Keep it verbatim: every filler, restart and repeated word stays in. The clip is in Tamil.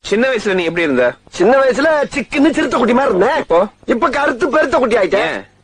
சின்ன வயசுல நீ எப்படி இருந்த? சின்ன வயசுல சிக்குன்னு சிறுத்தை குட்டி மாதிரி இருந்தேன். இப்போ இப்ப கருத்து பெருத்த குட்டி ஆயிட்டேன்.